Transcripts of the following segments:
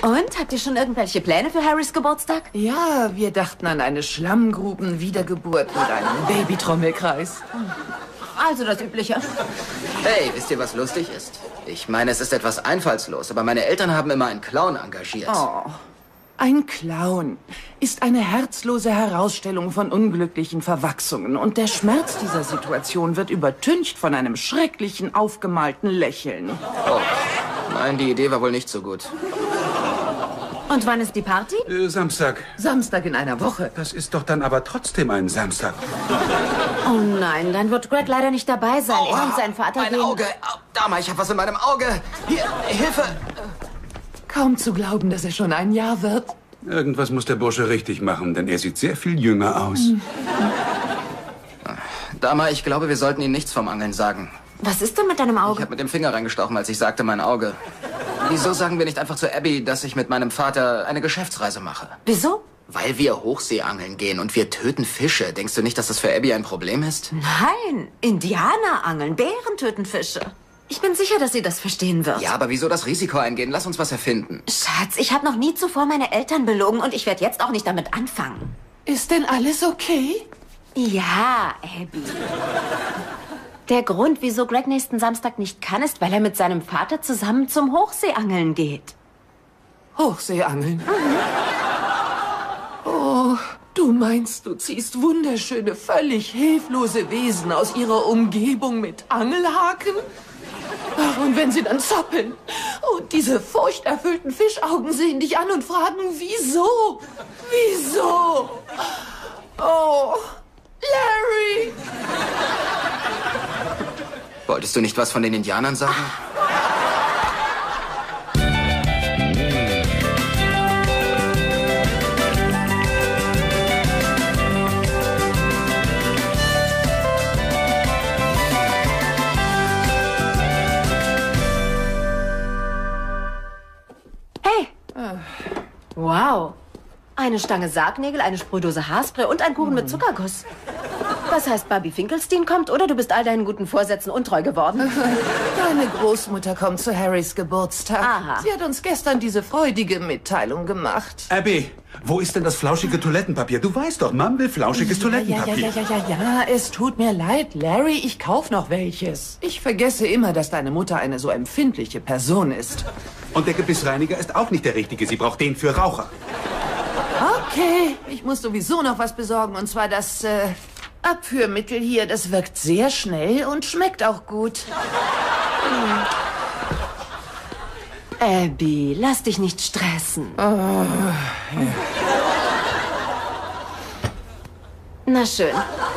Und? Habt ihr schon irgendwelche Pläne für Harrys Geburtstag? Ja, wir dachten an eine Schlammgruben-Wiedergeburt mit einem Babytrommelkreis. Also das Übliche. Hey, wisst ihr, was lustig ist? Ich meine, es ist etwas einfallslos, aber meine Eltern haben immer einen Clown engagiert. Oh. Ein Clown ist eine herzlose Herausstellung von unglücklichen Verwachsungen und der Schmerz dieser Situation wird übertüncht von einem schrecklichen, aufgemalten Lächeln. Oh, nein, die Idee war wohl nicht so gut. Und wann ist die Party? Samstag. Samstag in einer Woche. Das ist doch dann aber trotzdem ein Samstag. Oh nein, dann wird Greg leider nicht dabei sein. Er und sein Vater Mein gehen... Auge! Oh, Dama, ich habe was in meinem Auge! Hier, Hilfe! Kaum zu glauben, dass er schon ein Jahr wird. Irgendwas muss der Bursche richtig machen, denn er sieht sehr viel jünger aus. Dama, ich glaube, wir sollten Ihnen nichts vom Angeln sagen. Was ist denn mit deinem Ich Auge? habe mit dem Finger reingestochen, als ich sagte, mein Auge. Wieso sagen wir nicht einfach zu Abby, dass ich mit meinem Vater eine Geschäftsreise mache? Wieso? Weil wir Hochseeangeln gehen und wir töten Fische. Denkst du nicht, dass das für Abby ein Problem ist? Nein, Indianer angeln, Bären töten Fische. Ich bin sicher, dass sie das verstehen wird. Ja, aber wieso das Risiko eingehen? Lass uns was erfinden. Schatz, ich habe noch nie zuvor meine Eltern belogen und ich werde jetzt auch nicht damit anfangen. Ist denn alles okay? Ja, Abby. Der Grund, wieso Greg nächsten Samstag nicht kann, ist, weil er mit seinem Vater zusammen zum Hochseeangeln geht. Hochseeangeln. Oh, du meinst, du ziehst wunderschöne, völlig hilflose Wesen aus ihrer Umgebung mit Angelhaken? Ach, und wenn sie dann zappeln und diese furchterfüllten Fischaugen sehen dich an und fragen, wieso? Wieso? Oh, Larry! Wolltest du nicht was von den Indianern sagen? Hey! Wow. Eine Stange Sargnägel, eine Sprühdose Haarspray und ein Kuchen mit Zuckerguss. Das heißt, Barbie Finkelstein kommt oder du bist all deinen guten Vorsätzen untreu geworden? Deine Großmutter kommt zu Harrys Geburtstag. Aha. Sie hat uns gestern diese freudige Mitteilung gemacht. Abby, wo ist denn das flauschige Toilettenpapier? Du weißt doch, Mom will flauschiges Toilettenpapier. Ja, es tut mir leid, Larry, ich kauf noch welches. Ich vergesse immer, dass deine Mutter eine so empfindliche Person ist. Und der Gebissreiniger ist auch nicht der richtige. Sie braucht den für Raucher. Okay, ich muss sowieso noch was besorgen, und zwar das Abführmittel hier. Das wirkt sehr schnell und schmeckt auch gut. Abby, lass dich nicht stressen. Na schön.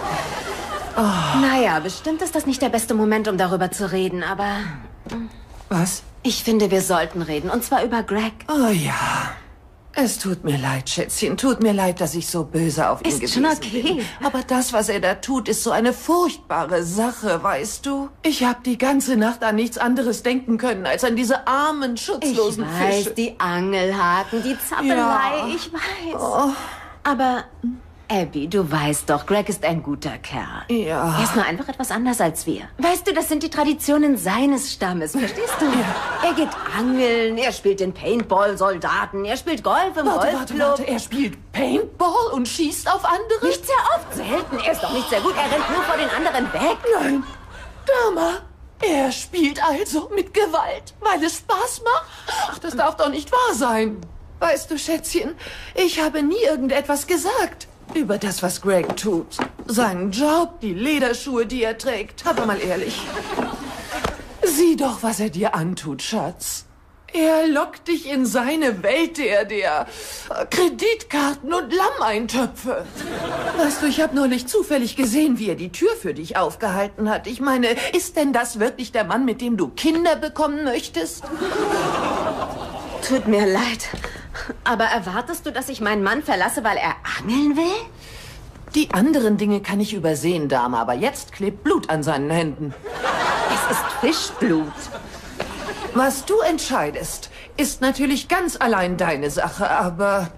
Naja, bestimmt ist das nicht der beste Moment, um darüber zu reden, aber Was? ich finde, wir sollten reden, und zwar über Greg. Oh ja. Es tut mir leid, Schätzchen. Tut mir leid, dass ich so böse auf ihn Ist gewesen schon okay. bin. Aber das, was er da tut, ist so eine furchtbare Sache, weißt du? Ich habe die ganze Nacht an nichts anderes denken können, als an diese armen, Ich schutzlosen weiß, Fische. die Angelhaken, die Zappelei, Ja. ich weiß. Aber, Abby, du weißt doch, Greg ist ein guter Kerl. Ja. Er ist nur einfach etwas anders als wir. Weißt du, das sind die Traditionen seines Stammes, verstehst du? Er geht angeln, er spielt den Paintball-Soldaten, er spielt Golf im Golfclub. Warte, er spielt Paintball und schießt auf andere? Nicht sehr oft, selten. Er ist doch nicht sehr gut, er rennt nur vor den anderen weg. Nein. Dama, er spielt also mit Gewalt, weil es Spaß macht? Ach, das darf doch nicht wahr sein. Weißt du, Schätzchen, ich habe nie irgendetwas gesagt über das, was Greg tut. Seinen Job, die Lederschuhe, die er trägt. Aber mal ehrlich, sieh doch, was er dir antut, Schatz. Er lockt dich in seine Welt der Kreditkarten und Lammeintöpfe. Weißt du, ich habe neulich zufällig gesehen, wie er die Tür für dich aufgehalten hat. Ich meine, ist denn das wirklich der Mann, mit dem du Kinder bekommen möchtest? Tut mir leid. Aber erwartest du, dass ich meinen Mann verlasse, weil er angeln will? Die anderen Dinge kann ich übersehen, Dame, aber jetzt klebt Blut an seinen Händen. Es ist Fischblut. Was du entscheidest, ist natürlich ganz allein deine Sache, aber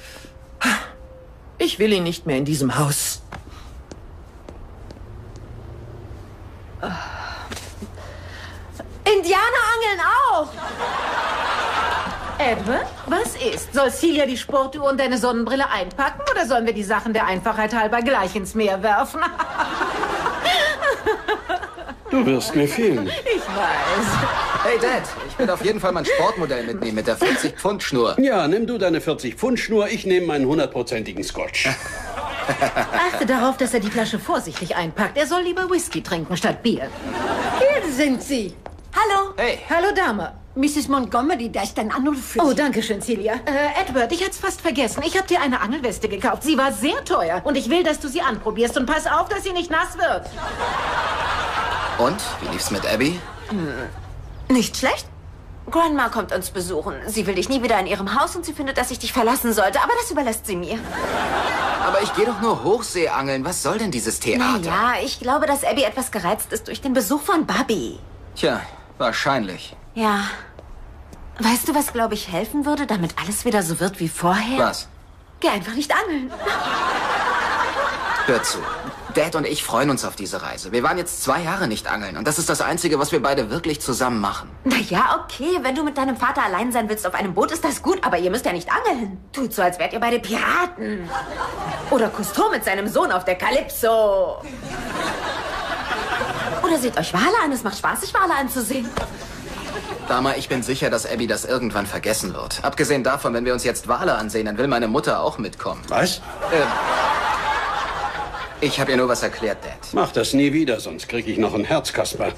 ich will ihn nicht mehr in diesem Haus. Indianer angeln auch. Edward, was ist? Soll Celia die Sportuhr und deine Sonnenbrille einpacken oder sollen wir die Sachen der Einfachheit halber gleich ins Meer werfen? Du wirst mir fehlen. Ich weiß. Hey Dad, ich will auf jeden Fall mein Sportmodell mitnehmen mit der 40-Pfund-Schnur. Ja, nimm du deine 40-Pfund-Schnur, ich nehme meinen 100%igen Scotch. Achte darauf, dass er die Flasche vorsichtig einpackt. Er soll lieber Whisky trinken statt Bier. Hier sind Sie. Hallo. Hey, Hallo, Dame. Mrs. Montgomery, da ist ein Anruf für Oh, Sie. danke schön, Celia. Edward, ich hat's fast vergessen. Ich habe dir eine Angelweste gekauft. Sie war sehr teuer. Und ich will, dass du sie anprobierst. Und pass auf, dass sie nicht nass wird. und? Wie lief's mit Abby? Nicht schlecht? Grandma kommt uns besuchen. Sie will dich nie wieder in ihrem Haus und sie findet, dass ich dich verlassen sollte. Aber das überlässt sie mir. Aber ich gehe doch nur Hochseeangeln. Was soll denn dieses Theater? Naja, ich glaube, dass Abby etwas gereizt ist durch den Besuch von Bobby. Tja, wahrscheinlich. Ja. Weißt du, was, glaube ich, helfen würde, damit alles wieder so wird wie vorher? Was? Geh einfach nicht angeln. Hör zu. Dad und ich freuen uns auf diese Reise. Wir waren jetzt 2 Jahre nicht angeln. Und das ist das Einzige, was wir beide wirklich zusammen machen. Naja, okay, wenn du mit deinem Vater allein sein willst auf einem Boot, ist das gut. Aber ihr müsst ja nicht angeln. Tut so, als wärt ihr beide Piraten. Oder Cousteau mit seinem Sohn auf der Calypso. Oder seht euch Wale an. Es macht Spaß, sich Wale anzusehen. Dama, ich bin sicher, dass Abby das irgendwann vergessen wird. Abgesehen davon, wenn wir uns jetzt Wale ansehen, dann will meine Mutter auch mitkommen. Was? Ich habe ihr nur was erklärt, Dad. Mach das nie wieder, sonst krieg ich noch ein Herzkasper.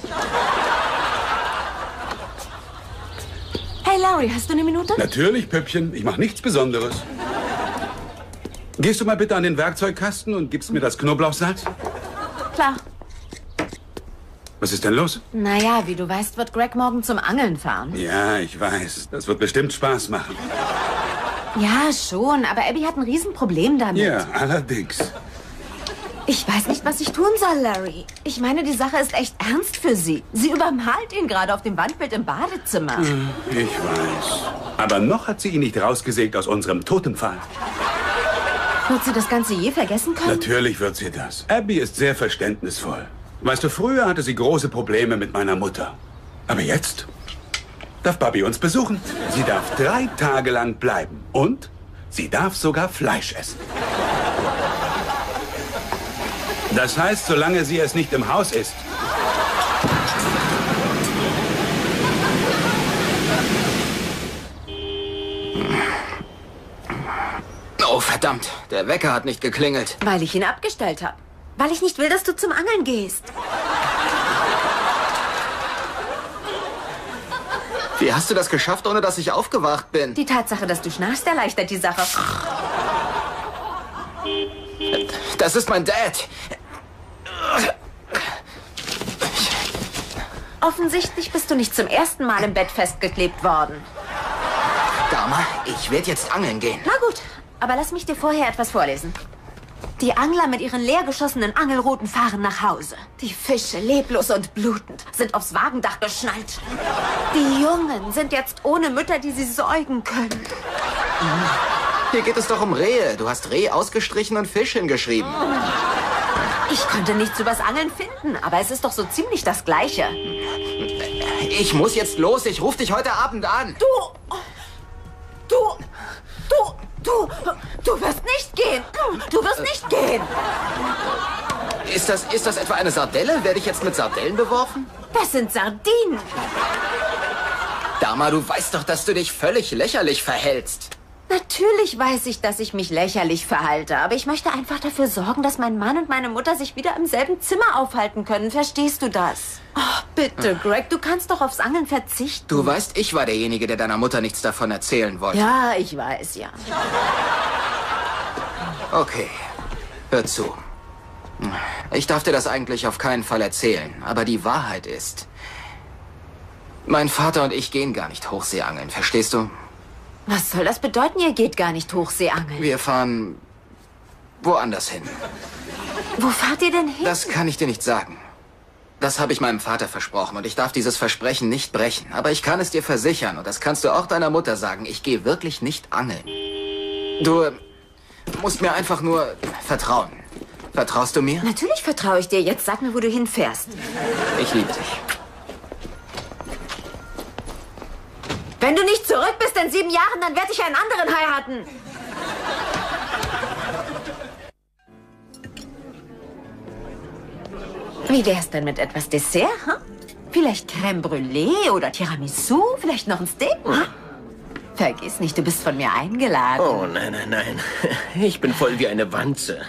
Hey, Larry, hast du eine Minute? Natürlich, Püppchen. Ich mache nichts Besonderes. Gehst du mal bitte an den Werkzeugkasten und gibst mir das Knoblauchsalz? Klar. Was ist denn los? Naja, wie du weißt, wird Greg morgen zum Angeln fahren. Ja, ich weiß. Das wird bestimmt Spaß machen. Ja, schon, aber Abby hat ein Riesenproblem damit. Ja, allerdings. Ich weiß nicht, was ich tun soll, Larry. Ich meine, die Sache ist echt ernst für sie. Sie übermalt ihn gerade auf dem Wandbild im Badezimmer. Ich weiß. Aber noch hat sie ihn nicht rausgesägt aus unserem Totempfahl. Wird sie das Ganze je vergessen können? Natürlich wird sie das. Abby ist sehr verständnisvoll. Weißt du, früher hatte sie große Probleme mit meiner Mutter. Aber jetzt darf Bobby uns besuchen. Sie darf 3 Tage lang bleiben. Und sie darf sogar Fleisch essen. Das heißt, solange sie es nicht im Haus ist. Oh, verdammt. Der Wecker hat nicht geklingelt. Weil ich ihn abgestellt habe. Weil ich nicht will, dass du zum Angeln gehst. Wie hast du das geschafft, ohne dass ich aufgewacht bin? Die Tatsache, dass du schnarchst, erleichtert die Sache. Das ist mein Dad. Offensichtlich bist du nicht zum ersten Mal im Bett festgeklebt worden. Dama, ich werde jetzt angeln gehen. Na gut, aber lass mich dir vorher etwas vorlesen. Die Angler mit ihren leer geschossenen Angelruten fahren nach Hause. Die Fische, leblos und blutend, sind aufs Wagendach geschnallt. Die Jungen sind jetzt ohne Mütter, die sie säugen können. Hier geht es doch um Rehe. Du hast Reh ausgestrichen und Fisch hingeschrieben. Ich konnte nichts übers Angeln finden, aber es ist doch so ziemlich das Gleiche. Ich muss jetzt los. Ich rufe dich heute Abend an. Du wirst nicht gehen. Du wirst nicht gehen. Ist das etwa eine Sardelle? Werde ich jetzt mit Sardellen beworfen? Das sind Sardinen. Dama, du weißt doch, dass du dich völlig lächerlich verhältst. Natürlich weiß ich, dass ich mich lächerlich verhalte, aber ich möchte einfach dafür sorgen, dass mein Mann und meine Mutter sich wieder im selben Zimmer aufhalten können. Verstehst du das? Oh, bitte, Greg, du kannst doch aufs Angeln verzichten. Du weißt, ich war derjenige, der deiner Mutter nichts davon erzählen wollte. Ja, ich weiß, ja. Okay, hör zu. Ich darf dir das eigentlich auf keinen Fall erzählen, aber die Wahrheit ist, mein Vater und ich gehen gar nicht Hochseeangeln, verstehst du? Was soll das bedeuten? Ihr geht gar nicht Hochseeangeln. Wir fahren woanders hin. Wo fahrt ihr denn hin? Das kann ich dir nicht sagen. Das habe ich meinem Vater versprochen und ich darf dieses Versprechen nicht brechen. Aber ich kann es dir versichern und das kannst du auch deiner Mutter sagen. Ich gehe wirklich nicht angeln. Du musst mir einfach nur vertrauen. Vertraust du mir? Natürlich vertraue ich dir. Jetzt sag mir, wo du hinfährst. Ich liebe dich. Wenn du nicht zurück bist in 7 Jahren, dann werde ich einen anderen heiraten. Wie wär's denn mit etwas Dessert, hm? Vielleicht Crème Brûlée oder Tiramisu? Vielleicht noch ein Steak? Hm? Vergiss nicht, du bist von mir eingeladen. Oh, nein, nein, nein. Ich bin voll wie eine Wanze.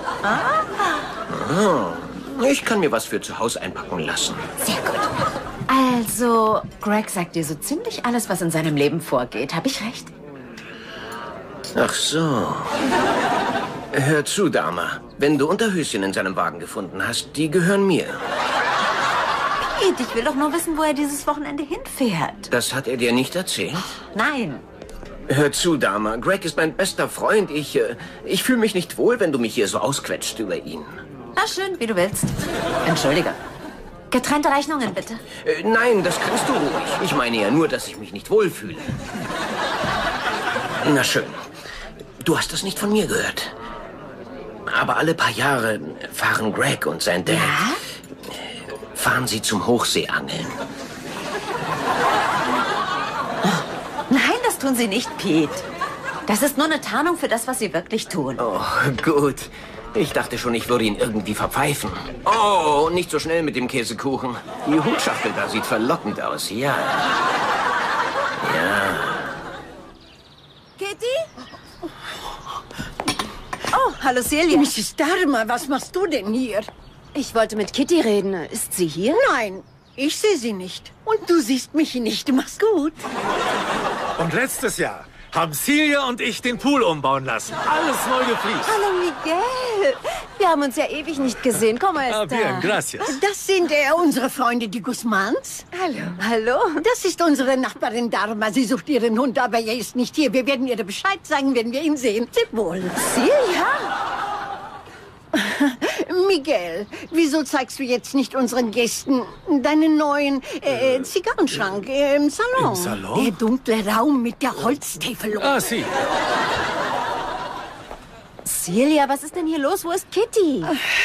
Oh, ich kann mir was für zu Hause einpacken lassen. Sehr gut. Also, Greg sagt dir so ziemlich alles, was in seinem Leben vorgeht. Habe ich recht? Ach so. Hör zu, Dama. Wenn du Unterhöschen in seinem Wagen gefunden hast, die gehören mir. Pete, ich will doch nur wissen, wo er dieses Wochenende hinfährt. Das hat er dir nicht erzählt? Nein. Hör zu, Dama. Greg ist mein bester Freund. Ich fühle mich nicht wohl, wenn du mich hier so ausquetscht über ihn. Na schön, wie du willst. Entschuldige. Getrennte Rechnungen, bitte. Nein, das kannst du ruhig. Ich meine ja nur, dass ich mich nicht wohlfühle. Na schön. Du hast das nicht von mir gehört. Aber alle paar Jahre fahren Greg und sein Dad... Ja? Fahren sie zum Hochseeangeln. Nein, das tun sie nicht, Pete. Das ist nur eine Tarnung für das, was sie wirklich tun. Oh, gut. Ich dachte schon, ich würde ihn irgendwie verpfeifen. Oh, nicht so schnell mit dem Käsekuchen. Die Hutschachtel da sieht verlockend aus, ja. Ja. Kitty? Oh, hallo Celia. Mrs. Dharma, was machst du denn hier? Ich wollte mit Kitty reden. Ist sie hier? Nein, ich sehe sie nicht. Und du siehst mich nicht. Mach's gut. Und letztes Jahr haben Celia und ich den Pool umbauen lassen. Alles neu gefliest. Hallo Miguel. Wir haben uns ja ewig nicht gesehen. Komm mal, Bien, gracias. Das sind unsere Freunde, die Guzmans. Hallo. Hallo. Das ist unsere Nachbarin Dharma. Sie sucht ihren Hund, aber er ist nicht hier. Wir werden ihr Bescheid sagen, wenn wir ihn sehen. Leb wohl. Celia? Miguel, wieso zeigst du jetzt nicht unseren Gästen deinen neuen Zigarrenschrank im Salon? Im Salon? Der dunkle Raum mit der Holztäfelung. Ah, sie. Celia, was ist denn hier los? Wo ist Kitty?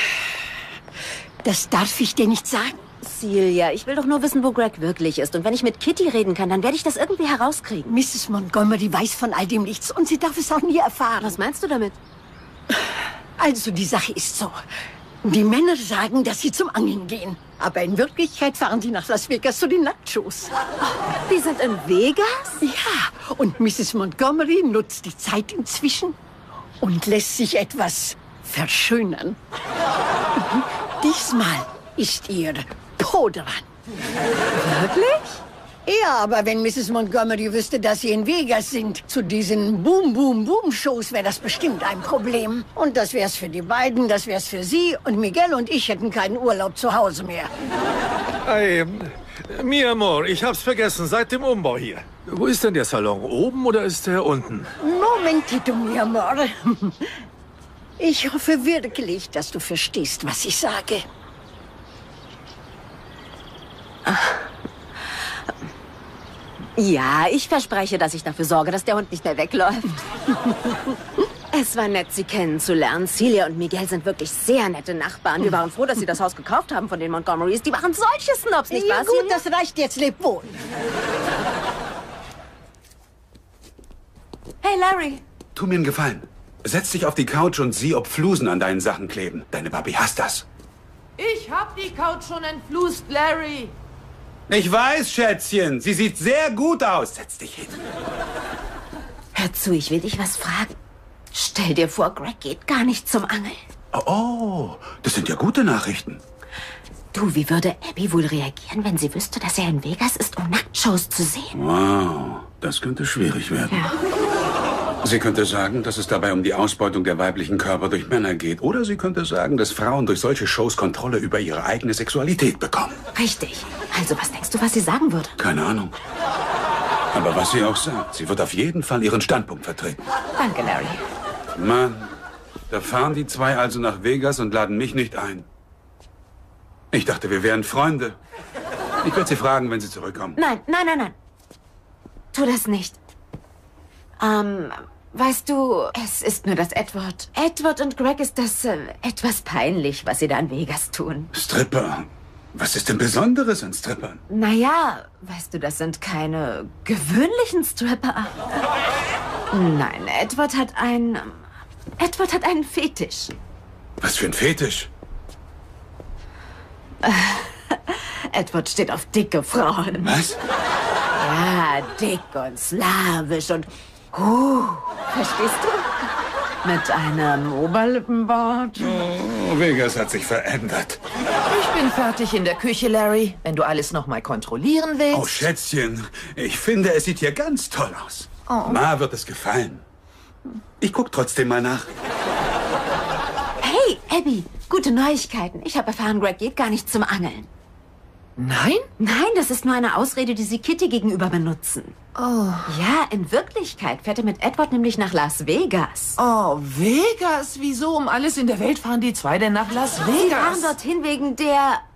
Das darf ich dir nicht sagen. Celia, ich will doch nur wissen, wo Greg wirklich ist. Und wenn ich mit Kitty reden kann, dann werde ich das irgendwie herauskriegen. Mrs. Montgomery weiß von all dem nichts und sie darf es auch nie erfahren. Was meinst du damit? Also, die Sache ist so. Die Männer sagen, dass sie zum Angeln gehen. Aber in Wirklichkeit fahren sie nach Las Vegas zu den Nachtshows. Die sind in Vegas? Ja, und Mrs. Montgomery nutzt die Zeit inzwischen und lässt sich etwas verschönern. Diesmal ist ihr Po dran. Wirklich? Ja, aber wenn Mrs. Montgomery wüsste, dass sie in Vegas sind, zu diesen Boom-Boom-Boom-Shows, wäre das bestimmt ein Problem. Und das wär's für die beiden, das wär's für sie. Und Miguel und ich hätten keinen Urlaub zu Hause mehr. Hey, mi amor, ich hab's vergessen, seit dem Umbau hier. Wo ist denn der Salon? Oben oder ist der unten? Momentito, mi amor. Ich hoffe wirklich, dass du verstehst, was ich sage. Ja, ich verspreche, dass ich dafür sorge, dass der Hund nicht mehr wegläuft. Es war nett, Sie kennenzulernen. Celia und Miguel sind wirklich sehr nette Nachbarn. Wir waren froh, dass Sie das Haus gekauft haben von den Montgomerys. Die waren solche Snobs, nicht Ja wahr, gut, Celia? das reicht jetzt. Leb wohl. Hey, Larry. Tu mir einen Gefallen. Setz dich auf die Couch und sieh, ob Flusen an deinen Sachen kleben. Deine Papi hasst das. Ich hab die Couch schon entflusst, Larry. Ich weiß, Schätzchen. Sie sieht sehr gut aus. Setz dich hin. Hör zu, ich will dich was fragen. Stell dir vor, Greg geht gar nicht zum Angeln. Oh, das sind ja gute Nachrichten. Du, wie würde Abby wohl reagieren, wenn sie wüsste, dass er in Vegas ist, um Nacktshows zu sehen? Wow, das könnte schwierig werden. Ja. Sie könnte sagen, dass es dabei um die Ausbeutung der weiblichen Körper durch Männer geht. Oder sie könnte sagen, dass Frauen durch solche Shows Kontrolle über ihre eigene Sexualität bekommen. Richtig. Also, was denkst du, was sie sagen würde? Keine Ahnung. Aber was sie auch sagt, sie wird auf jeden Fall ihren Standpunkt vertreten. Danke, Larry. Mann, da fahren die zwei also nach Vegas und laden mich nicht ein. Ich dachte, wir wären Freunde. Ich werde sie fragen, wenn sie zurückkommen. Nein. Tu das nicht. Weißt du, es ist nur das Edward. Edward und Greg ist das etwas peinlich, was sie da in Vegas tun. Stripper. Was ist denn Besonderes an Strippern? Naja, weißt du, das sind keine gewöhnlichen Stripper. Nein, Edward hat einen Fetisch. Was für ein Fetisch? Edward steht auf dicke Frauen. Was? Ja, dick und slawisch und... verstehst du? Mit einem Oberlippenbart. Oh, Vegas hat sich verändert. Ich bin fertig in der Küche, Larry. Wenn du alles noch mal kontrollieren willst. Oh, Schätzchen, ich finde, es sieht hier ganz toll aus. Oh. Ma wird es gefallen. Ich guck trotzdem mal nach. Hey, Abby, gute Neuigkeiten. Ich habe erfahren, Greg geht gar nicht zum Angeln. Nein? Nein, das ist nur eine Ausrede, die sie Kitty gegenüber benutzen. Oh. Ja, in Wirklichkeit fährt er mit Edward nämlich nach Las Vegas. Oh, Vegas? Wieso um alles in der Welt fahren die zwei denn nach Las Sie fahren Vegas? dorthin wegen der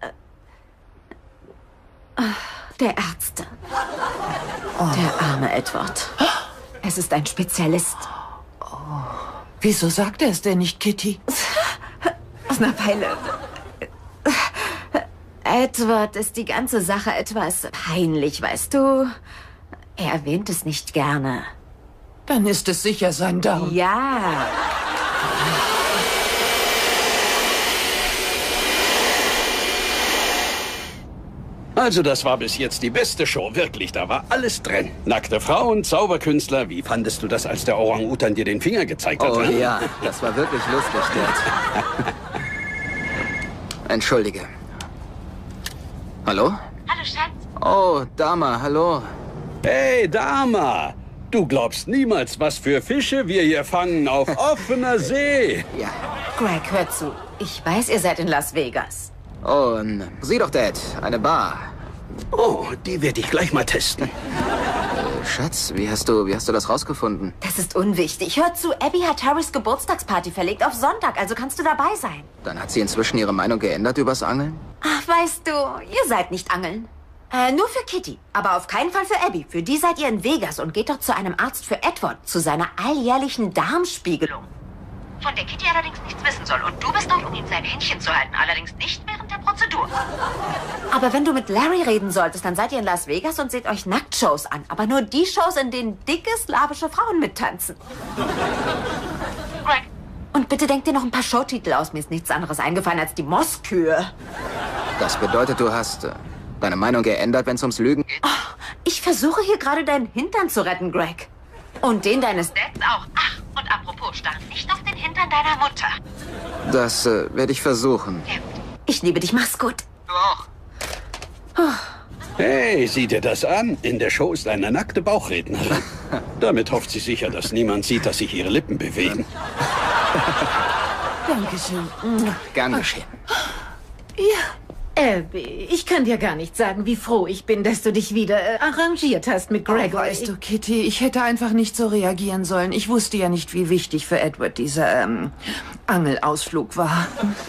Ärzte. Der arme Edward. Es ist ein Spezialist. Wieso sagt er es denn nicht, Kitty? Na, weil Edward ist die ganze Sache etwas peinlich, weißt du? Er erwähnt es nicht gerne. Dann ist es sicher sein Darm. Ja. Also das war bis jetzt die beste Show, wirklich. Da war alles drin. Nackte Frauen, Zauberkünstler. Wie fandest du das, als der Orang-Utan dir den Finger gezeigt hat? Oh hä? ja, das war wirklich lustig, Dad. Entschuldige. Hallo? Hallo, Schatz. Oh, Dama, hallo. Hey, Dama! Du glaubst niemals, was für Fische wir hier fangen auf offener See. Ja. Greg, hör zu. Ich weiß, ihr seid in Las Vegas. Oh, sieh doch, Dad, eine Bar. Oh, die werde ich gleich mal testen. Schatz, wie hast du das rausgefunden? Das ist unwichtig. Hör zu, Abby hat Harrys Geburtstagsparty verlegt auf Sonntag, also kannst du dabei sein. Dann hat sie inzwischen ihre Meinung geändert übers Angeln? Ach, weißt du, ihr seid nicht angeln. Nur für Kitty, aber auf keinen Fall für Abby. Für die seid ihr in Vegas und geht doch zu einem Arzt für Edward, zu seiner alljährlichen Darmspiegelung. Von der Kitty allerdings nichts wissen soll. Und du bist dort, um ihm sein Händchen zu halten, allerdings nicht während der Prozedur. Aber wenn du mit Larry reden solltest, dann seid ihr in Las Vegas und seht euch Nacktshows an. Aber nur die Shows, in denen dicke slawische Frauen mittanzen. Greg. Und bitte denk dir noch ein paar Showtitel aus. Mir ist nichts anderes eingefallen als die Mosskühe. Das bedeutet, du hast deine Meinung geändert, wenn es ums Lügen geht? Oh, ich versuche hier gerade deinen Hintern zu retten, Greg. Und den deines Dads auch. Ach, und apropos, starr nicht auf den Hintern deiner Mutter. Das werde ich versuchen. Sehr gut. Ich liebe dich, mach's gut. Du auch. Hey, sieh dir das an. In der Show ist eine nackte Bauchrednerin. Damit hofft sie sicher, dass niemand sieht, dass sich ihre Lippen bewegen. Dankeschön. Gern geschehen. Ja, Abby, ich kann dir gar nicht sagen, wie froh ich bin, dass du dich wieder arrangiert hast mit Gregory. Weißt du, Kitty, ich hätte einfach nicht so reagieren sollen. Ich wusste ja nicht, wie wichtig für Edward dieser Angelausflug war.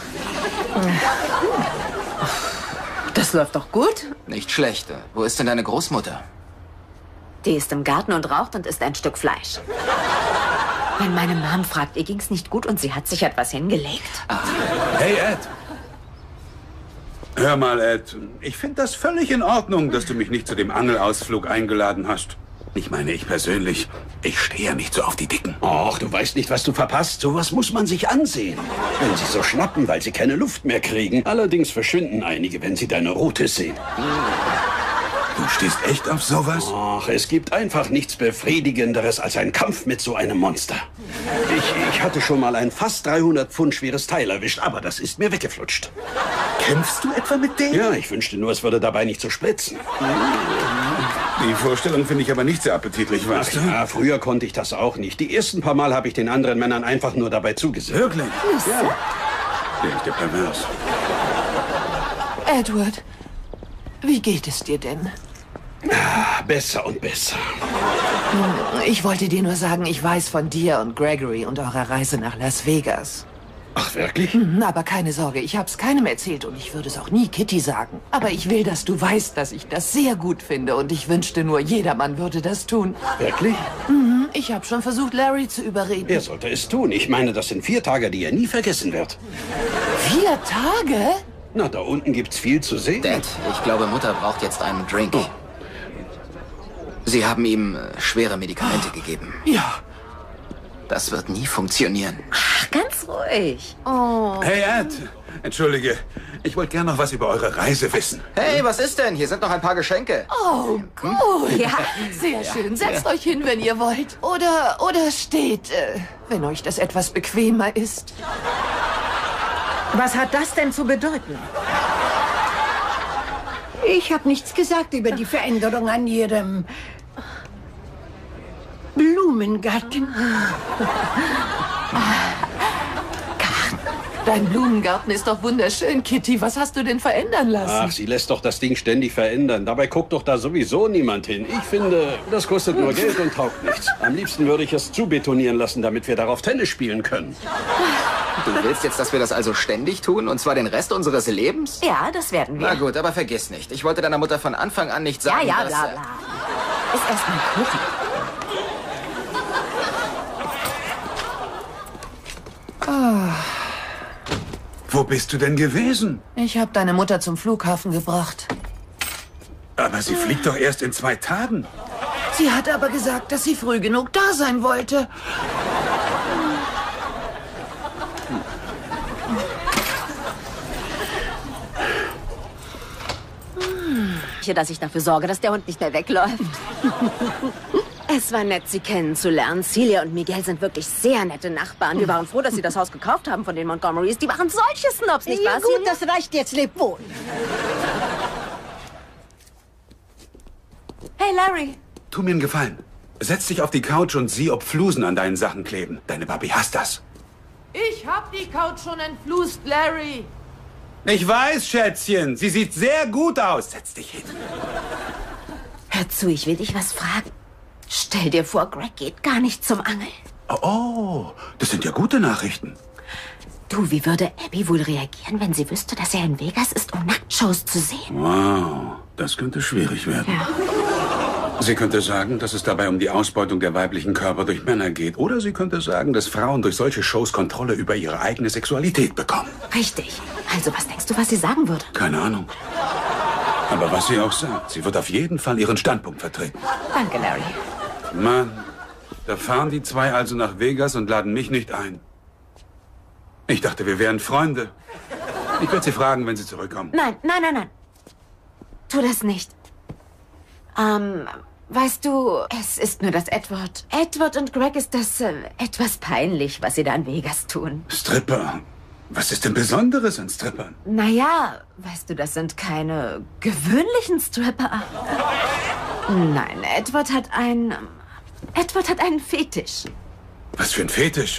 Das läuft doch gut. Nicht schlecht. Wo ist denn deine Großmutter? Die ist im Garten und raucht und isst ein Stück Fleisch. Wenn meine Mom fragt, ihr ging's nicht gut und sie hat sich etwas hingelegt. Hey, Ed. Hör mal, Ed. Ich finde das völlig in Ordnung, dass du mich nicht zu dem Angelausflug eingeladen hast. Ich meine, ich persönlich, ich stehe ja nicht so auf die Dicken. Och, du weißt nicht, was du verpasst. Sowas muss man sich ansehen. Wenn sie so schnappen, weil sie keine Luft mehr kriegen. Allerdings verschwinden einige, wenn sie deine Rute sehen. Du stehst echt auf sowas? Ach, es gibt einfach nichts Befriedigenderes als ein Kampf mit so einem Monster. Ich hatte schon mal ein fast 300 Pfund schweres Teil erwischt, aber das ist mir weggeflutscht. Kämpfst du etwa mit denen? Ja, ich wünschte nur, es würde dabei nicht so spritzen. Die Vorstellung finde ich aber nicht sehr appetitlich, weißt du? Ja, früher konnte ich das auch nicht. Die ersten paar Mal habe ich den anderen Männern einfach nur dabei zugesehen. Wirklich? Ja. Der ist ja pervers. Edward, wie geht es dir denn? Besser und besser. Ich wollte dir nur sagen, ich weiß von dir und Gregory und eurer Reise nach Las Vegas. Ach, wirklich? Aber keine Sorge, ich hab's keinem erzählt und ich würde es auch nie Kitty sagen. Aber ich will, dass du weißt, dass ich das sehr gut finde und ich wünschte nur, jedermann würde das tun. Wirklich? Ich habe schon versucht, Larry zu überreden. Er sollte es tun. Ich meine, das sind 4 Tage, die er nie vergessen wird. 4 Tage? Na, da unten gibt's viel zu sehen. Dad, ich glaube, Mutter braucht jetzt einen Drink. Sie haben ihm schwere Medikamente gegeben. Ja. Das wird nie funktionieren. Ach, ganz ruhig. Oh. Hey, Ed. Entschuldige, ich wollte gern noch was über eure Reise wissen. Hey, was ist denn? Hier sind noch ein paar Geschenke. Oh, gut. Ja. Sehr schön. Setzt euch hin, wenn ihr wollt. Oder steht, wenn euch das etwas bequemer ist. Was hat das denn zu bedeuten? Ich habe nichts gesagt über die Veränderung an Ihrem Blumengarten. Dein Blumengarten ist doch wunderschön, Kitty. Was hast du denn verändern lassen? Ach, sie lässt doch das Ding ständig verändern. Dabei guckt doch da sowieso niemand hin. Ich finde, das kostet nur Geld und taugt nichts. Am liebsten würde ich es zubetonieren lassen, damit wir darauf Tennis spielen können. Du willst jetzt, dass wir das also ständig tun? Und zwar den Rest unseres Lebens? Ja, das werden wir. Na gut, aber vergiss nicht. Ich wollte deiner Mutter von Anfang an nicht Ja, sagen, ja, dass... bla bla. Ist erstmal Kuchen. Wo bist du denn gewesen? Ich habe deine Mutter zum Flughafen gebracht. Aber sie fliegt doch erst in 2 Tagen. Sie hat aber gesagt, dass sie früh genug da sein wollte. Dass ich dafür sorge, dass der Hund nicht mehr wegläuft. Es war nett, Sie kennenzulernen. Celia und Miguel sind wirklich sehr nette Nachbarn. Wir waren froh, dass Sie das Haus gekauft haben von den Montgomerys. Die waren solche Snobs, nicht Ja, wahr, gut, Celia? das reicht jetzt. Leb wohl. Hey, Larry. Tu mir einen Gefallen. Setz dich auf die Couch und sieh, ob Flusen an deinen Sachen kleben. Deine Papi hasst das. Ich hab die Couch schon entflusst, Larry. Ich weiß, Schätzchen. Sie sieht sehr gut aus. Setz dich hin. Hör zu, ich will dich was fragen. Stell dir vor, Greg geht gar nicht zum Angeln. Oh, das sind ja gute Nachrichten. Du, wie würde Abby wohl reagieren, wenn sie wüsste, dass er in Vegas ist, um Nacktshows zu sehen? Wow, das könnte schwierig werden. Ja. Sie könnte sagen, dass es dabei um die Ausbeutung der weiblichen Körper durch Männer geht. Oder sie könnte sagen, dass Frauen durch solche Shows Kontrolle über ihre eigene Sexualität bekommen. Richtig. Also, was denkst du, was sie sagen würde? Keine Ahnung. Aber was sie auch sagt, sie wird auf jeden Fall ihren Standpunkt vertreten. Danke, Larry. Mann, da fahren die 2 also nach Vegas und laden mich nicht ein. Ich dachte, wir wären Freunde. Ich werde sie fragen, wenn sie zurückkommen. Nein. Tu das nicht. Weißt du, es ist nur das Edward. Edward und Greg ist das etwas peinlich, was sie da in Vegas tun. Stripper? Was ist denn Besonderes an Strippern? Naja, weißt du, das sind keine gewöhnlichen Stripper. Nein, Edward hat einen Fetisch. Was für ein Fetisch?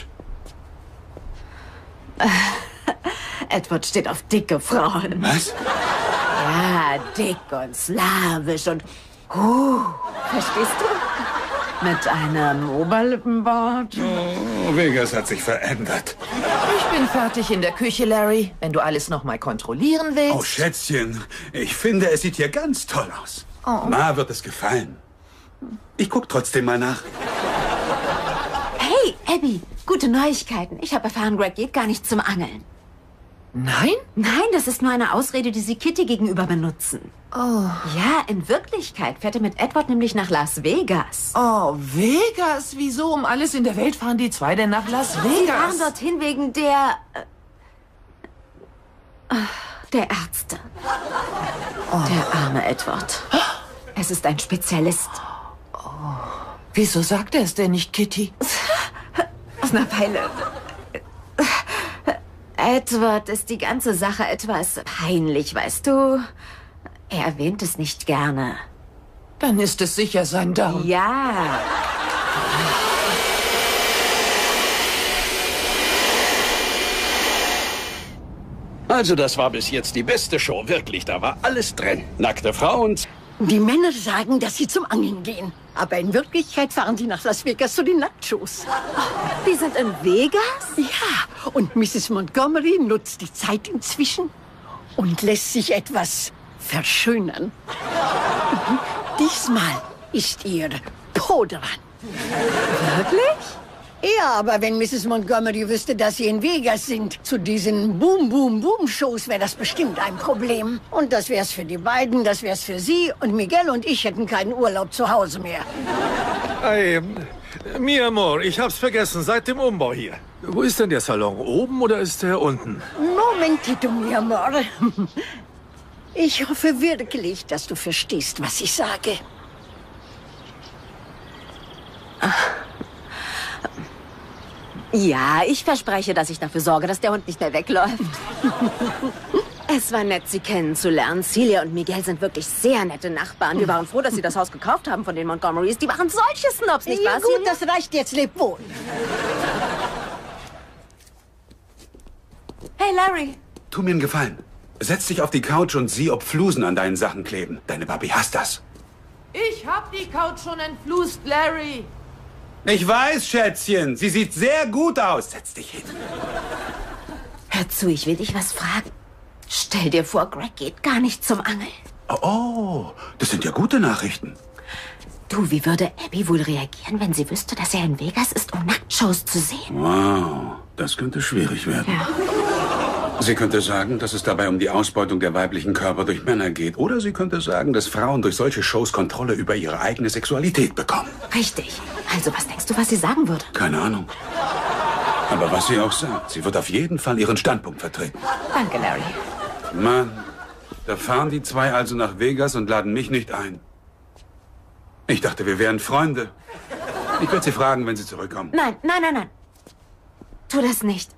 Edward steht auf dicke Frauen. Was? Ja, dick und slawisch und... verstehst du? Mit einem Oberlippenbart. Oh, Vegas hat sich verändert. Ich bin fertig in der Küche, Larry. Wenn du alles noch mal kontrollieren willst. Oh, Schätzchen, ich finde, es sieht hier ganz toll aus. Oh. Ma wird es gefallen. Ich guck trotzdem mal nach. Hey, Abby, gute Neuigkeiten. Ich habe erfahren, Greg geht gar nicht zum Angeln. Nein? Nein, das ist nur eine Ausrede, die sie Kitty gegenüber benutzen. Oh. Ja, in Wirklichkeit fährt er mit Edward nämlich nach Las Vegas. Oh, Vegas? Wieso um alles in der Welt fahren die 2 denn nach Las Sie fahren Vegas? dorthin wegen der Ärzte. Der arme Edward. Es ist ein Spezialist. Wieso sagt er es denn nicht, Kitty? Na, weil Edward ist die ganze Sache etwas peinlich, weißt du? Er erwähnt es nicht gerne. Dann ist es sicher sein Down. Ja. Also das war bis jetzt die beste Show, wirklich. Da war alles drin. Nackte Frauen. Die Männer sagen, dass sie zum Angeln gehen. Aber in Wirklichkeit fahren sie nach Las Vegas zu den Nacktshows. Die sind in Vegas? Ja, und Mrs. Montgomery nutzt die Zeit inzwischen und lässt sich etwas verschönern. Diesmal ist ihr Po dran. Wirklich? Ja, aber wenn Mrs. Montgomery wüsste, dass Sie in Vegas sind, zu diesen Boom-Boom-Boom-Shows, wäre das bestimmt ein Problem. Und das wär's für die beiden, das wär's für Sie. Und Miguel und ich hätten keinen Urlaub zu Hause mehr. Hey, mi amor, ich hab's vergessen, seit dem Umbau hier. Wo ist denn der Salon? Oben oder ist der unten? Momentito, mi amor. Ich hoffe wirklich, dass du verstehst, was ich sage. Ja, ich verspreche, dass ich dafür sorge, dass der Hund nicht mehr wegläuft. Es war nett, Sie kennenzulernen. Celia und Miguel sind wirklich sehr nette Nachbarn. Wir waren froh, dass Sie das Haus gekauft haben von den Montgomerys. Die waren solche Snobs, nicht wahr, Ja gut, Celia? das reicht jetzt, leb wohl. Hey, Larry. Tu mir einen Gefallen. Setz dich auf die Couch und sieh, ob Flusen an deinen Sachen kleben. Deine Papi hasst das. Ich hab die Couch schon entflusst, Larry. Ich weiß, Schätzchen. Sie sieht sehr gut aus. Setz dich hin. Hör zu, ich will dich was fragen. Stell dir vor, Greg geht gar nicht zum Angeln. Oh, das sind ja gute Nachrichten. Du, wie würde Abby wohl reagieren, wenn sie wüsste, dass er in Vegas ist, um Nacktshows zu sehen? Wow, das könnte schwierig werden. Ja. Sie könnte sagen, dass es dabei um die Ausbeutung der weiblichen Körper durch Männer geht. Oder sie könnte sagen, dass Frauen durch solche Shows Kontrolle über ihre eigene Sexualität bekommen. Richtig. Also, was denkst du, was sie sagen würde? Keine Ahnung. Aber was sie auch sagt, sie wird auf jeden Fall ihren Standpunkt vertreten. Danke, Larry. Mann, da fahren die zwei also nach Vegas und laden mich nicht ein. Ich dachte, wir wären Freunde. Ich werde sie fragen, wenn sie zurückkommen. Nein. Tu das nicht.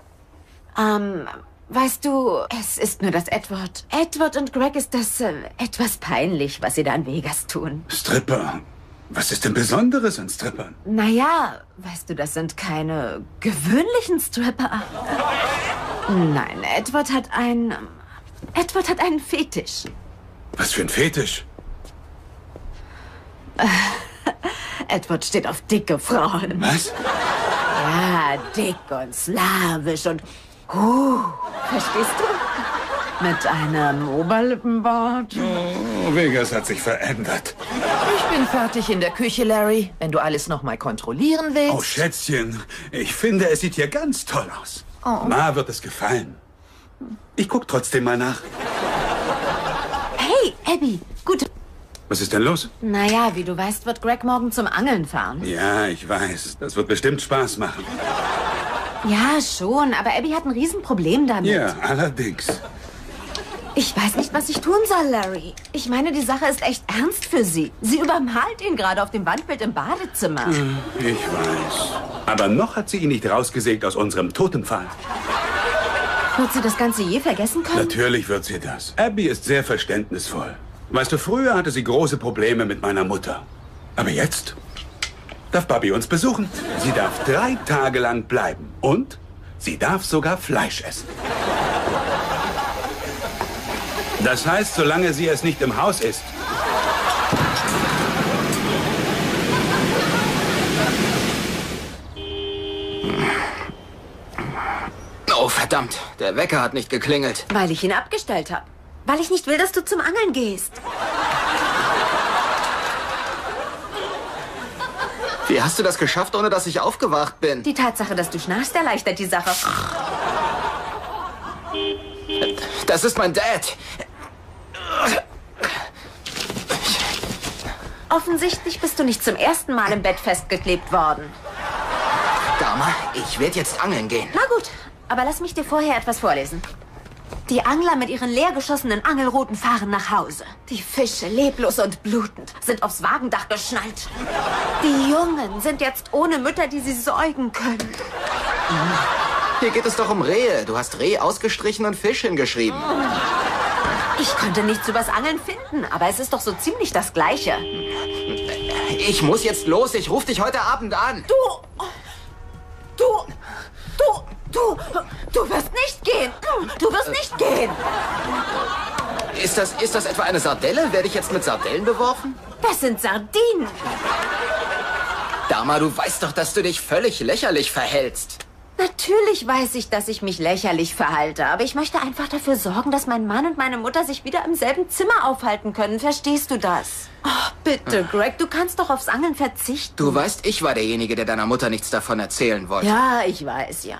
Weißt du, es ist nur das Edward. Edward und Greg ist das etwas peinlich, was sie da in Vegas tun. Stripper? Was ist denn Besonderes an Strippern? Naja, weißt du, das sind keine gewöhnlichen Stripper. Nein, Edward hat einen Fetisch. Was für ein Fetisch? Edward steht auf dicke Frauen. Was? Ja, dick und slawisch und... verstehst du? Mit einem Oberlippenbart. Oh, Vegas hat sich verändert. Ich bin fertig in der Küche, Larry. Wenn du alles noch mal kontrollieren willst. Oh, Schätzchen, ich finde, es sieht hier ganz toll aus. Oh. Ma wird es gefallen. Ich guck trotzdem mal nach. Hey, Abby, gut. Was ist denn los? Naja, wie du weißt, wird Greg morgen zum Angeln fahren. Ja, ich weiß. Das wird bestimmt Spaß machen. Ja, schon, aber Abby hat ein Riesenproblem damit. Ja, allerdings. Ich weiß nicht, was ich tun soll, Larry. Ich meine, die Sache ist echt ernst für sie. Sie übermalt ihn gerade auf dem Wandbild im Badezimmer. Ich weiß. Aber noch hat sie ihn nicht rausgesägt aus unserem Totempfahl. Wird sie das Ganze je vergessen können? Natürlich wird sie das. Abby ist sehr verständnisvoll. Weißt du, früher hatte sie große Probleme mit meiner Mutter. Aber jetzt darf Papi uns besuchen. Sie darf 3 Tage lang bleiben. Und sie darf sogar Fleisch essen. Das heißt, solange sie es nicht im Haus ist. Oh, verdammt. Der Wecker hat nicht geklingelt. Weil ich ihn abgestellt habe. Weil ich nicht will, dass du zum Angeln gehst. Wie hast du das geschafft, ohne dass ich aufgewacht bin? Die Tatsache, dass du schnarchst, erleichtert die Sache. Das ist mein Dad. Offensichtlich bist du nicht zum ersten Mal im Bett festgeklebt worden. Dama, ich werde jetzt angeln gehen. Na gut, aber lass mich dir vorher etwas vorlesen. Die Angler mit ihren leergeschossenen Angelruten fahren nach Hause. Die Fische, leblos und blutend, sind aufs Wagendach geschnallt. Die Jungen sind jetzt ohne Mütter, die sie säugen können. Hier geht es doch um Rehe. Du hast Reh ausgestrichen und Fisch hingeschrieben. Ich konnte nichts übers Angeln finden, aber es ist doch so ziemlich das Gleiche. Ich muss jetzt los. Ich rufe dich heute Abend an. Du wirst nicht gehen. Du wirst nicht gehen. Ist das etwa eine Sardelle? Werde ich jetzt mit Sardellen beworfen? Das sind Sardinen. Dama, du weißt doch, dass du dich völlig lächerlich verhältst. Natürlich weiß ich, dass ich mich lächerlich verhalte, aber ich möchte einfach dafür sorgen, dass mein Mann und meine Mutter sich wieder im selben Zimmer aufhalten können. Verstehst du das? Oh, bitte, Greg, du kannst doch aufs Angeln verzichten. Du weißt, ich war derjenige, der deiner Mutter nichts davon erzählen wollte. Ja, ich weiß, ja.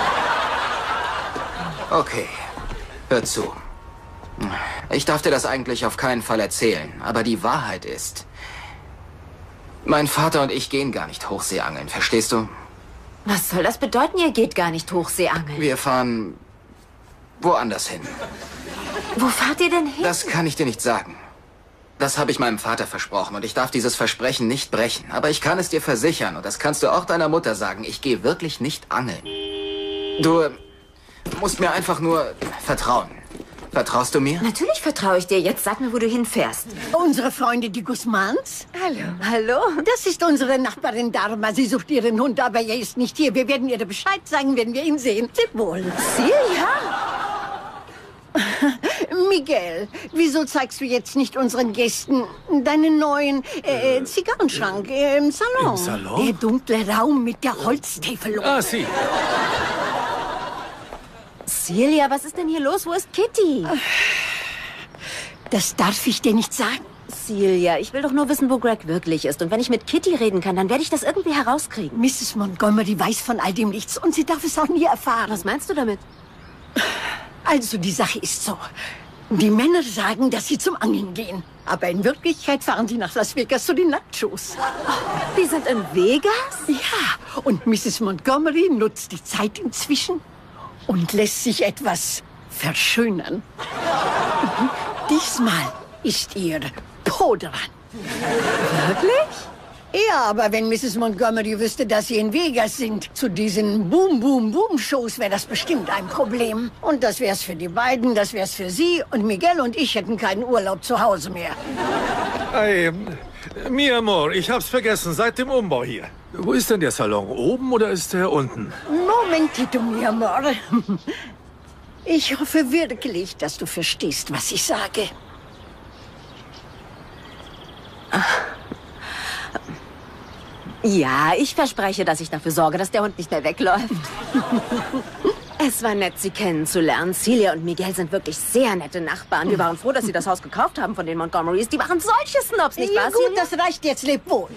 Okay, hör zu. Ich darf dir das eigentlich auf keinen Fall erzählen, aber die Wahrheit ist, mein Vater und ich gehen gar nicht Hochseeangeln, verstehst du? Was soll das bedeuten, ihr geht gar nicht Hochseeangeln? Wir fahren woanders hin. Wo fahrt ihr denn hin? Das kann ich dir nicht sagen. Das habe ich meinem Vater versprochen und ich darf dieses Versprechen nicht brechen. Aber ich kann es dir versichern und das kannst du auch deiner Mutter sagen. Ich gehe wirklich nicht angeln. Du musst mir einfach nur vertrauen. Vertraust du mir? Natürlich vertraue ich dir. Jetzt sag mir, wo du hinfährst. Unsere Freunde, die Guzmans. Hallo. Hallo? Das ist unsere Nachbarin Dharma. Sie sucht ihren Hund, aber er ist nicht hier. Wir werden ihr Bescheid sagen, wenn wir ihn sehen. Leb wohl. Celia? Miguel, wieso zeigst du jetzt nicht unseren Gästen deinen neuen Zigarrenschrank im Salon? Im Salon? Der dunkle Raum mit der Holztäfelung. Ah, sie. Celia, was ist denn hier los? Wo ist Kitty? Das darf ich dir nicht sagen. Celia, ich will doch nur wissen, wo Greg wirklich ist. Und wenn ich mit Kitty reden kann, dann werde ich das irgendwie herauskriegen. Mrs. Montgomery weiß von all dem nichts und sie darf es auch nie erfahren. Was meinst du damit? Also, die Sache ist so. Die Männer sagen, dass sie zum Angeln gehen. Aber in Wirklichkeit fahren sie nach Las Vegas zu den Nachtshows. Die sind in Vegas? Ja, und Mrs. Montgomery nutzt die Zeit inzwischen und lässt sich etwas verschönern. Diesmal ist ihr Po dran. Wirklich? Ja, aber wenn Mrs. Montgomery wüsste, dass sie in Vegas sind, zu diesen Boom-Boom-Boom-Shows, wäre das bestimmt ein Problem. Und das wär's für die beiden, das wär's für sie. Und Miguel und ich hätten keinen Urlaub zu Hause mehr. Hey, mi amor, ich hab's vergessen, seit dem Umbau hier. Wo ist denn der Salon? Oben oder ist der unten? Momentito, mi amor. Ich hoffe wirklich, dass du verstehst, was ich sage. Ja, ich verspreche, dass ich dafür sorge, dass der Hund nicht mehr wegläuft. Es war nett, Sie kennenzulernen. Celia und Miguel sind wirklich sehr nette Nachbarn. Wir waren froh, dass Sie das Haus gekauft haben von den Montgomerys. Die waren solche Snobs, nicht wahr, Ja gut, Celia? das reicht jetzt. Leb wohl.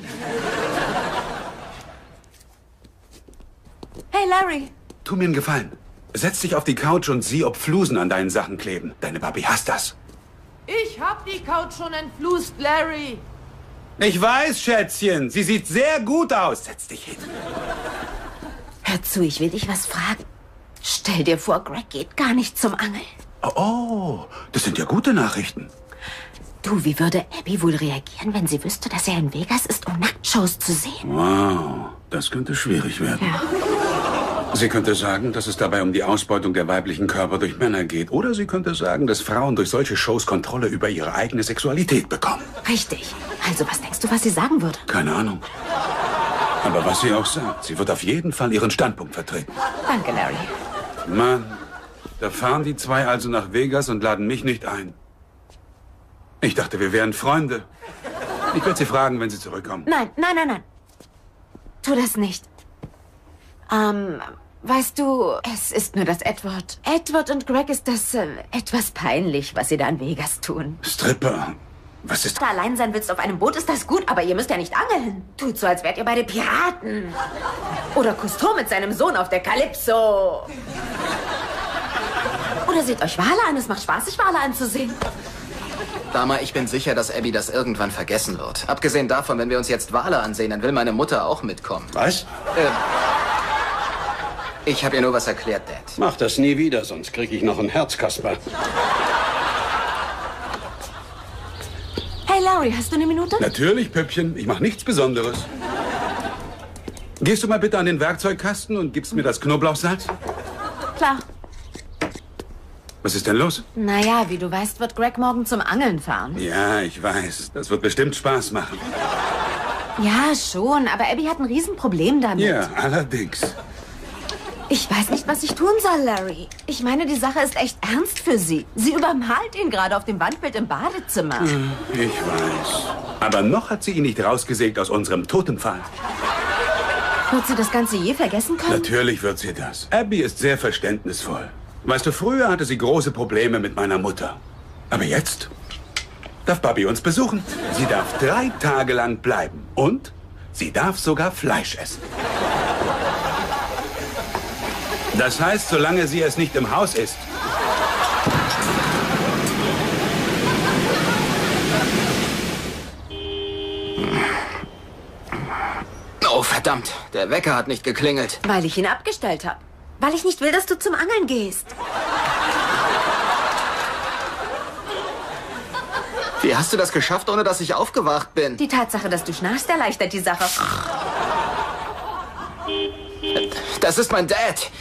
Hey, Larry. Tu mir einen Gefallen. Setz dich auf die Couch und sieh, ob Flusen an deinen Sachen kleben. Deine Papi hasst das. Ich hab die Couch schon entflusst, Larry. Ich weiß, Schätzchen. Sie sieht sehr gut aus. Setz dich hin. Hör zu, ich will dich was fragen. Stell dir vor, Greg geht gar nicht zum Angeln. Oh, das sind ja gute Nachrichten. Du, wie würde Abby wohl reagieren, wenn sie wüsste, dass er in Vegas ist, um Nacktshows zu sehen? Wow, das könnte schwierig werden. Ja. Sie könnte sagen, dass es dabei um die Ausbeutung der weiblichen Körper durch Männer geht. Oder sie könnte sagen, dass Frauen durch solche Shows Kontrolle über ihre eigene Sexualität bekommen. Richtig. Also, was denkst du, was sie sagen würde? Keine Ahnung. Aber was sie auch sagt, sie wird auf jeden Fall ihren Standpunkt vertreten. Danke, Larry. Mann, da fahren die zwei also nach Vegas und laden mich nicht ein. Ich dachte, wir wären Freunde. Ich werde sie fragen, wenn sie zurückkommen. Nein. Tu das nicht. Weißt du, es ist nur das Edward. Edward und Greg ist das etwas peinlich, was sie da in Vegas tun. Stripper? Was ist... Da allein sein willst auf einem Boot, ist das gut, aber ihr müsst ja nicht angeln. Tut so, als wärt ihr beide Piraten. Oder Cousteau mit seinem Sohn auf der Calypso. Oder seht euch Wale an, es macht Spaß, sich Wale anzusehen. Dama, ich bin sicher, dass Abby das irgendwann vergessen wird. Abgesehen davon, wenn wir uns jetzt Wale ansehen, dann will meine Mutter auch mitkommen. Was? Ich habe ihr nur was erklärt, Dad. Mach das nie wieder, sonst krieg ich noch ein Herzkasper. Hey, Larry, hast du eine Minute? Natürlich, Püppchen. Ich mache nichts Besonderes. Gehst du mal bitte an den Werkzeugkasten und gibst mir das Knoblauchsalz? Klar. Was ist denn los? Naja, wie du weißt, wird Greg morgen zum Angeln fahren. Ja, ich weiß. Das wird bestimmt Spaß machen. Ja, schon, aber Abby hat ein Riesenproblem damit. Ja, allerdings. Ich weiß nicht, was ich tun soll, Larry. Ich meine, die Sache ist echt ernst für sie. Sie übermalt ihn gerade auf dem Wandbild im Badezimmer. Ich weiß. Aber noch hat sie ihn nicht rausgesägt aus unserem Totempfahl. Wird sie das Ganze je vergessen können? Natürlich wird sie das. Abby ist sehr verständnisvoll. Weißt du, früher hatte sie große Probleme mit meiner Mutter. Aber jetzt darf Bobby uns besuchen. Sie darf 3 Tage lang bleiben. Und sie darf sogar Fleisch essen. Das heißt, solange sie es nicht im Haus ist. Oh, verdammt. Der Wecker hat nicht geklingelt. Weil ich ihn abgestellt habe. Weil ich nicht will, dass du zum Angeln gehst. Wie hast du das geschafft, ohne dass ich aufgewacht bin? Die Tatsache, dass du schnarchst, erleichtert die Sache. Das ist mein Dad.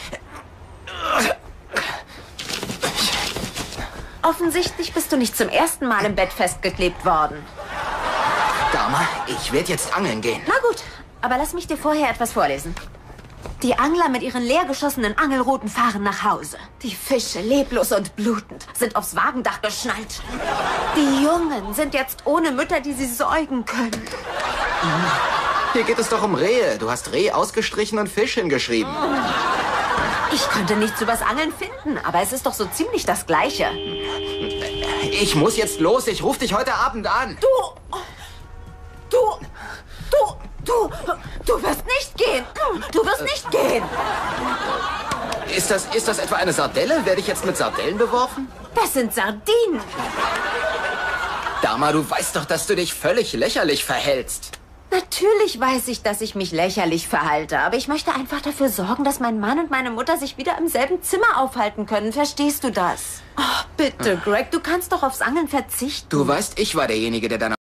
Offensichtlich bist du nicht zum ersten Mal im Bett festgeklebt worden. Dama, ich werde jetzt angeln gehen. Na gut, aber lass mich dir vorher etwas vorlesen. Die Angler mit ihren leer geschossenen Angelruten fahren nach Hause. Die Fische, leblos und blutend, sind aufs Wagendach geschnallt. Die Jungen sind jetzt ohne Mütter, die sie säugen können. Hier geht es doch um Rehe. Du hast Reh ausgestrichen und Fisch hingeschrieben. Ich konnte nichts übers Angeln finden, aber es ist doch so ziemlich das Gleiche. Ich muss jetzt los. Ich rufe dich heute Abend an. Du wirst nicht gehen. Du wirst nicht gehen. Ist das etwa eine Sardelle? Werde ich jetzt mit Sardellen beworfen? Das sind Sardinen. Dama, du weißt doch, dass du dich völlig lächerlich verhältst. Natürlich weiß ich, dass ich mich lächerlich verhalte, aber ich möchte einfach dafür sorgen, dass mein Mann und meine Mutter sich wieder im selben Zimmer aufhalten können. Verstehst du das? Oh, bitte, Greg, du kannst doch aufs Angeln verzichten. Du weißt, ich war derjenige, der deiner